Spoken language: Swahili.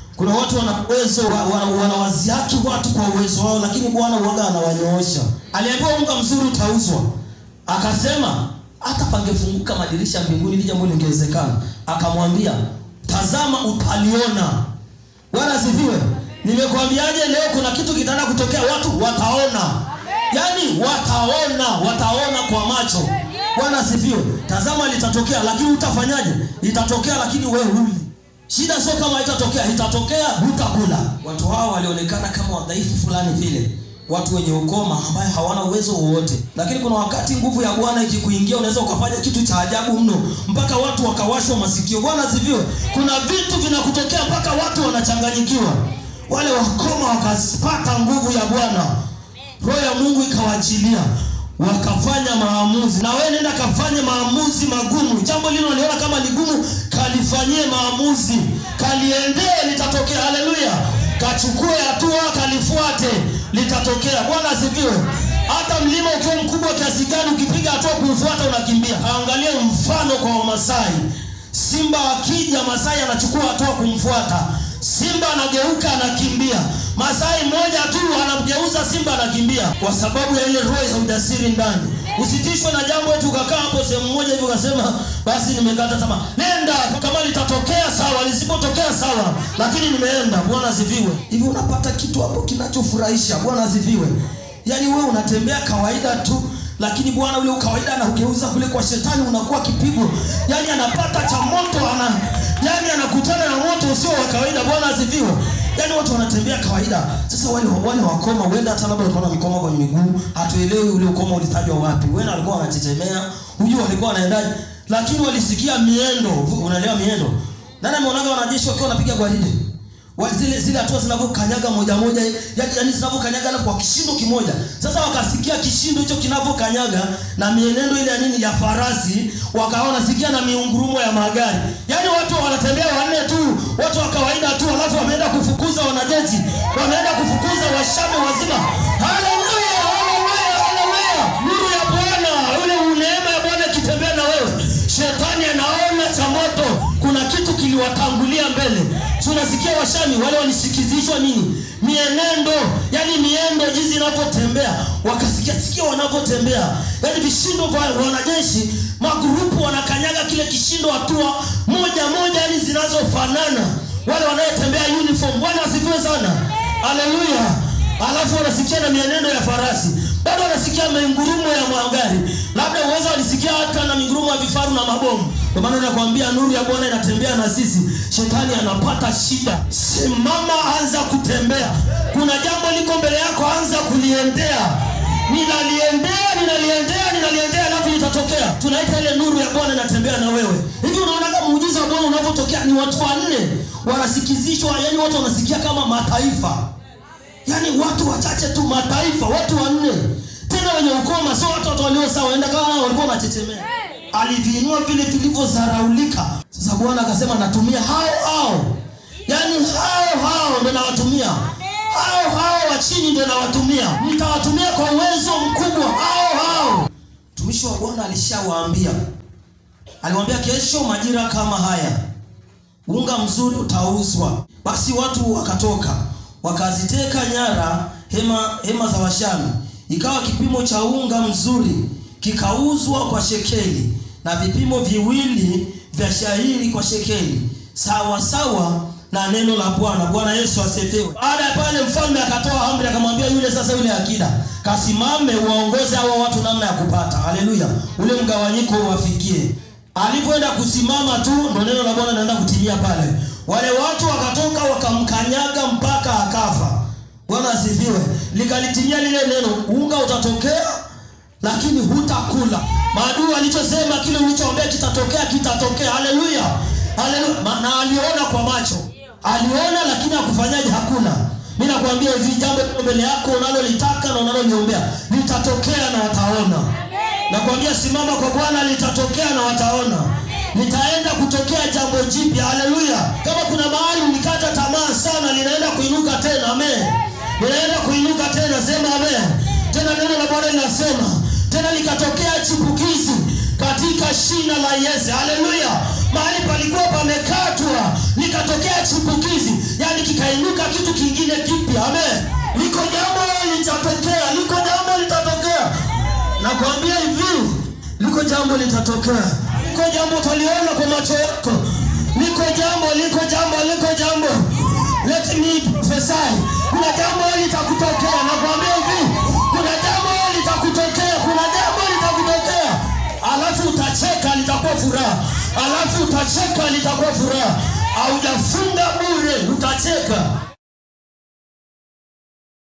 Kuna watu wana uwezo wanawaziaki watu kwa uwezo wao, lakini Bwana huaga anawanyoosha. Aliambiwa unga mzuri utauzwa. Akasema hata pangefunguka madirisha mbinguni ili jambo lingewezekana. Akamwambia tazama utaliona. Bwana asifiwe. Nimekwambiaje leo kuna kitu kitaenda kutokea, watu wataona. Yaani wataona kwa macho. Bwana asifiwe. Tazama litatokea lakini utafanyaje? Itatokea lakini wewe huli. Shida sio kama itatokea hutakula. Watu hao walionekana kama wadhaifu fulani vile, watu wenye ukoma ambao hawana uwezo wowote. Lakini kuna wakati nguvu ya Bwana ikikuingia unaweza ukafanya kitu cha ajabu mno mpaka watu wakawashwa masikio. Bwana asifiwe. Kuna vitu vinakutokea mpaka watu wanachanganyikiwa. Wale wakoma wakapata nguvu ya Bwana, roho ya Mungu ikawajilia, wakafanya maamuzi. Na wewe nenda kafanye maamuzi magumu. Jambo lilo unaona kama ni gumu, kalifanyie maamuzi, kaliendee, litatokea. Haleluya. Kachukue hatua, kalifuate, litatokea. Bwana asifiwe. Hata mlima ukiwa mkubwa kiasi gani, ukipiga hatua kufuata unakimbia. Angalia mfano kwa Wamasai. Simba akija, Masai anachukua hatua kumfuata. Simba anageuka, anakimbia. Masai mmoja tu anamgeuza simba, anakimbia kwa sababu ya ile roho ya ujasiri ndani. Usitishwe na jambo eti ukakaa hapo sehemu moja hivi ukasema basi nimekata tamaa. Nenda, kama litatokea sawa, lisipotokea sawa, lakini nimeenda. Bwana asifiwe. Hivi unapata kitu hapo kinachofurahisha. Bwana asifiwe. Yaani wewe unatembea kawaida tu, lakini Bwana ule kawaida anageuza kule kwa shetani, unakuwa kipigo. Yaani anapata cha moto, yaani anakutana na moto usio wa kawaida. Bwana asifiwe. Yaani watu wanatembea kawaida. Sasa wale wakoma huenda hata labda walikuwa na mikoma kwenye miguu, hatuelewi ule ukoma ulitajwa wapi. Wena walikuwa wanachechemea, hujui walikuwa wanaendaje, lakini walisikia miendo. Unaelewa miendo? Nani ameonaga wanajeshi wakiwa wanapiga gwaride? Zile hatua zinavyokanyaga moja moja, yaani zinavyokanyaga alafu kwa kishindo kimoja. Sasa wakasikia kishindo hicho kinavyokanyaga na mienendo ile ya nini ya farasi, wakaona sikia na miungurumo ya magari. Yaani watu wanatembea wanne tu, watu wa kawaida tu, alafu wameenda kufukuza wanajeshi, wameenda kufukuza washame wazima. Haleluya, haleluya, haleluya. Nuru ya Bwana, ule neema ya Bwana kitembea na wewe. Shetani anaona cha moto, kuna kitu kiliwatangulia mbele. Tunasikia washami wale walisikizishwa nini? Mienendo, yani miendo jinsi inapotembea, wakasikia wanapotembea. Yaani vishindo vya wanajeshi, magrupu wanakanyaga kile kishindo hatua moja moja, yani zinazofanana. Wale wanayotembea uniform. Bwana asifiwe sana. Haleluya. Alafu wanasikia na mienendo ya farasi. Bado wanasikia mingurumo ya magari. Labda uwezo walisikia hata na mingurumo ya vifaru na mabomu. Kwa maana nakwambia nuru ya Bwana inatembea na sisi. Shetani anapata shida. Simama, anza kutembea. Kuna jambo liko mbele yako, anza kuliendea. Ninaliendea alafu litatokea. Tunaita ile nuru ya Bwana inatembea na wewe. Hivi unaona kama muujiza wa Bwana unapotokea ni watu wanne wanasikizishwa, yani watu wanasikia kama mataifa. Yaani watu wachache tu, mataifa, watu wanne. Tena wenye ukoma, sio watu walio sawa, enda kama walikuwa wanachechemea. Aliviinua vile vilivyozaraulika. Sasa Bwana akasema natumia hao. Yaani hao ndio nawatumia. Hao wa chini ndio nawatumia. Nitawatumia kwa uwezo mkubwa hao. Mtumishi wa Bwana alishawaambia. Aliwaambia kesho majira kama haya unga mzuri utauzwa. Basi watu wakatoka, wakaziteka nyara hema za Washami. Ikawa kipimo cha unga mzuri kikauzwa kwa shekeli, na vipimo viwili vya shayiri kwa shekeli, sawa sawa na neno la Bwana. Bwana Yesu asifiwe. Baada ya pale mfalme akatoa amri, akamwambia yule akida, kasimame uwaongoze hao watu namna ya kupata. Haleluya. Ule mgawanyiko uwafikie. Alipoenda kusimama tu ndio neno la Bwana linaenda kutimia pale. Wale watu wakatoka wakamkanyaga mpaka akafa. Bwana asifiwe. Likalitimia lile neno, unga utatokea lakini hutakula. Maadui alichosema kile ulichoombea kitatokea. Haleluya. Haleluya. Na aliona kwa macho. Aliona lakini hakufanyaje? Hakuna. Mimi nakwambia hivi, jambo mbele yako unalolitaka na unaloliombea litatokea na wataona. Nakwambia simama kwa Bwana, litatokea na wataona. Nitaenda kutokea jambo jipya. Haleluya. Kama kuna mahali ulikata tamaa sana, linaenda kuinuka tena. Amen. Linaenda kuinuka tena. Sema amen. Tena neno la Bwana linasema tena likatokea chipukizi katika shina la Yese. Haleluya. Mahali palikuwa pamekatwa likatokea chipukizi. Yaani kikainuka kitu kingine kipya. Amen. Liko jambo litatokea, liko jambo litatokea. Nakwambia hivi, liko jambo litatokea. Liko jambo utaliona kwa macho yako. Liko jambo. Let me prophesy. Kuna jambo litakutokea. Nakwambia hivi, kuna jambo litakutokea. Alafu utacheka, litakuwa furaha. Haujafunga bure, utacheka.